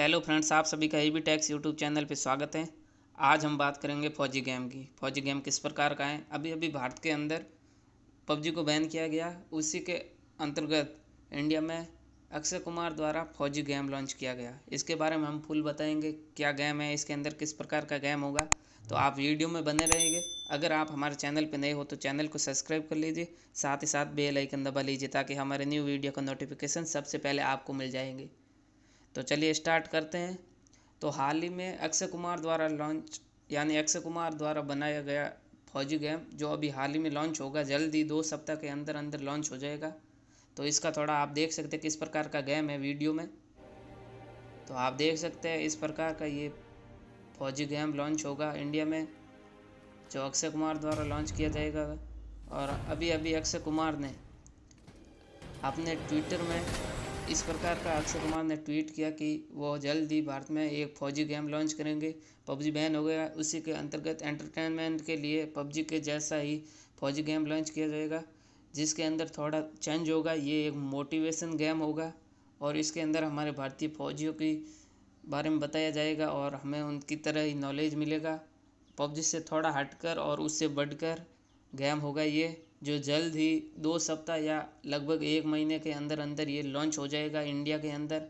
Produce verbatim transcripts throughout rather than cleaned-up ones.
Hello friends, आप सभी का एबी टेक्स यूट्यूब चैनल पे स्वागत है। आज हम बात करेंगे फौजी गेम की। फौजी गेम किस प्रकार का है। अभी अभी भारत के अंदर पबजी को बैन किया गया, उसी के अंतर्गत इंडिया में अक्षय कुमार द्वारा फौजी गेम लॉन्च किया गया। इसके बारे में हम फुल बताएंगे क्या गेम है, इसके अंदर किस प्रकार का गेम होगा। तो आप वीडियो में बने रहेंगे। अगर आप हमारे चैनल पर नए हो तो चैनल को सब्सक्राइब कर लीजिए, साथ ही साथ बेल आइकन दबा लीजिए ताकि हमारे न्यू वीडियो का नोटिफिकेशन सबसे पहले आपको मिल जाएंगे। तो चलिए स्टार्ट करते हैं। तो हाल ही में अक्षय कुमार द्वारा लॉन्च यानी अक्षय कुमार द्वारा बनाया गया फौजी गेम जो अभी हाल ही में लॉन्च होगा, जल्द ही दो सप्ताह के अंदर अंदर लॉन्च हो जाएगा। तो इसका थोड़ा आप देख सकते हैं किस प्रकार का गेम है वीडियो में। तो आप देख सकते हैं इस प्रकार का ये फौजी गेम लॉन्च होगा इंडिया में, जो अक्षय कुमार द्वारा लॉन्च किया जाएगा। और अभी अभी अक्षय कुमार ने अपने ट्विटर में इस प्रकार का अक्षय कुमार ने ट्वीट किया कि वो जल्द ही भारत में एक फौजी गेम लॉन्च करेंगे। पबजी बैन हो गया, उसी के अंतर्गत एंटरटेनमेंट के लिए पबजी के जैसा ही फौजी गेम लॉन्च किया जाएगा, जिसके अंदर थोड़ा चेंज होगा। ये एक मोटिवेशन गेम होगा और इसके अंदर हमारे भारतीय फौजियों के बारे में बताया जाएगा और हमें उनकी तरह ही नॉलेज मिलेगा। पबजी से थोड़ा हटकर और उससे बढ़कर गेम होगा ये, जो जल्द ही दो सप्ताह या लगभग एक महीने के अंदर अंदर ये लॉन्च हो जाएगा इंडिया के अंदर।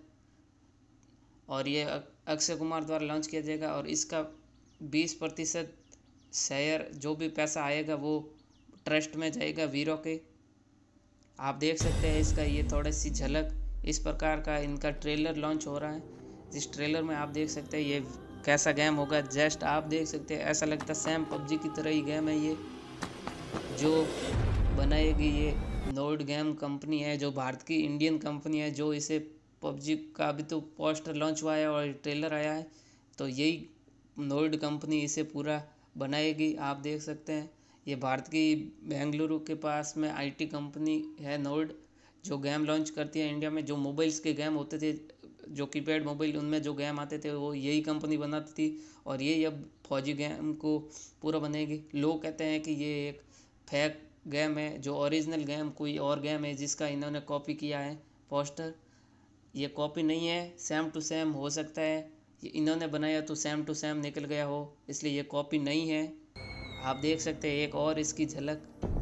और ये अक्षय कुमार द्वारा लॉन्च किया जाएगा और इसका बीस प्रतिशत शेयर जो भी पैसा आएगा वो ट्रस्ट में जाएगा वीरों के। आप देख सकते हैं इसका ये थोड़ी सी झलक, इस प्रकार का इनका ट्रेलर लॉन्च हो रहा है। जिस ट्रेलर में आप देख सकते हैं ये कैसा गेम होगा, जस्ट आप देख सकते हैं ऐसा लगता है सेम पबजी की तरह ही गेम है ये, जो बनाएगी ये नोड गेम कंपनी है, जो भारत की इंडियन कंपनी है, जो इसे पबजी का अभी तो पोस्टर लॉन्च हुआ है और ट्रेलर आया है, तो यही नोड कंपनी इसे पूरा बनाएगी। आप देख सकते हैं ये भारत की बेंगलुरु के पास में आईटी कंपनी है नोड, जो गेम लॉन्च करती है इंडिया में। जो मोबाइल्स के गेम होते थे, जो कीपैड मोबाइल, उनमें जो गेम आते थे वो यही कंपनी बनाती थी और ये अब फौजी गेम को पूरा बनेगी। लोग कहते हैं कि ये एक फेक गेम है, जो ओरिजिनल गेम कोई और गेम है जिसका इन्होंने कॉपी किया है पोस्टर। ये कॉपी नहीं है, सेम टू सेम हो सकता है, ये इन्होंने बनाया तो सेम टू सेम निकल गया हो, इसलिए ये कॉपी नहीं है। आप देख सकते हैं एक और इसकी झलक,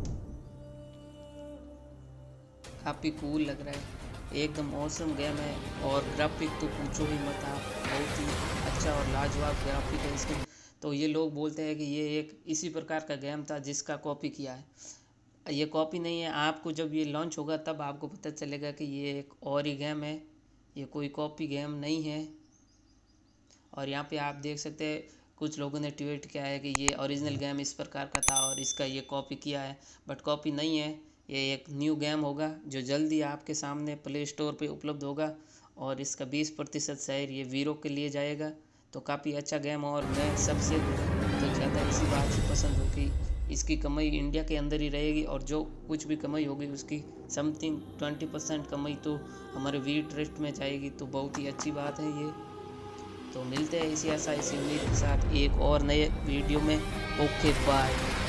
काफ़ी कूल लग रहा है, एकदम ऑसम गेम है। और ग्राफिक तो पूछो ही मत आप, बहुत ही अच्छा और लाजवाब ग्राफिक है इसके। तो ये लोग बोलते हैं कि ये एक इसी प्रकार का गेम था जिसका कॉपी किया है। ये कॉपी नहीं है, आपको जब ये लॉन्च होगा तब आपको पता चलेगा कि ये एक और ही गेम है, ये कोई कॉपी गेम नहीं है। और यहाँ पे आप देख सकते हैं कुछ लोगों ने ट्वीट किया है कि ये ओरिजिनल गेम इस प्रकार का था और इसका ये कॉपी किया है, बट कॉपी नहीं है। ये एक न्यू गेम होगा जो जल्दी आपके सामने प्ले स्टोर पे उपलब्ध होगा और इसका बीस प्रतिशत शेयर ये वीरो के लिए जाएगा। तो काफ़ी अच्छा गेम, और मैं सबसे तो ज़्यादा इसी बात से पसंद हो कि इसकी कमाई इंडिया के अंदर ही रहेगी और जो कुछ भी कमाई होगी उसकी समथिंग ट्वेंटी परसेंट कमाई तो हमारे वीर ट्रस्ट में जाएगी। तो बहुत ही अच्छी बात है ये। तो मिलते हैं इसी आशा इसी उम्मीद के साथ एक और नए वीडियो में। Okay bye.